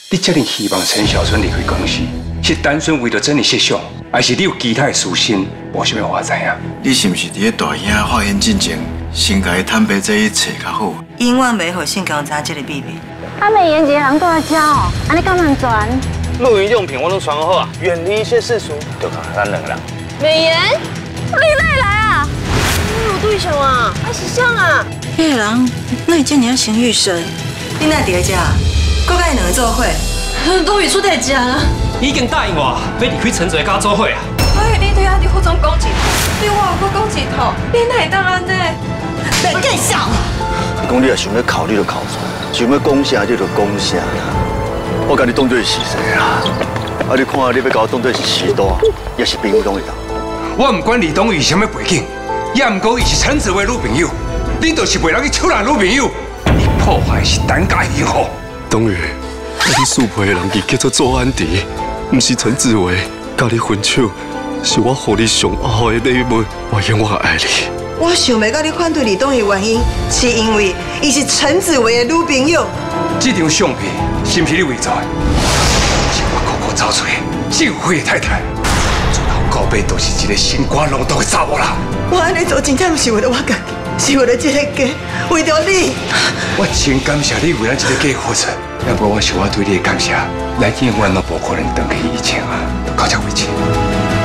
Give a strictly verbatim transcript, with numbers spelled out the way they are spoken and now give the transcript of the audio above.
你这么希望陈小春离开公司，是单纯为了整理设想，还是你有其他的私心？我想要我知影。 你是不是伫咧大兄发现进前，先甲伊坦白这一切较好？ 永远袂互姓江知这个秘密。 啊，美妍一个人住在家哦，安尼敢能转？ 露营用品我都传好啊，远离一切世俗，就靠咱两个人。 美妍，你哪来啊？你有对象啊？还是啥啊？ 迄个人哪会这么情欲深？你哪伫咧遮？搁甲伊两个做伙？ 都已出代价啊！ 已经答应我，要离开陈水家做伙啊！ 我你对阿弟服装讲一套，对我有搁讲一套，你哪会当安尼？ 别更笑！ 你讲你也想要考虑就考虑，想要讲啥你就讲啥啦。我甲你当作是死谁啦？啊，你看你要甲我当作是士大，也是兵东一档。 我唔管李东宇什么背景，也唔过伊是陈子威女朋友，你就是袂当去抢人女朋友，你破坏是单家幸福。 东宇。你素配的人伊叫做周安迪，不是陈志伟。甲你分手，是我予你上好的礼物，我永远爱你。 我想袂到你反对李东的原因，是因为伊是陈子维的女朋友。 这张相片是不是你伪造的？是我苦苦找出的幸福的太太，从头到尾都是一个心肝浪荡的查某人。 我安尼做真正不是为了我家己，是为了这个家，为着你。 我真感谢你为咱这个家付出。要不我想我对你的感谢，来见我都无可能等起以前啊，到这为止。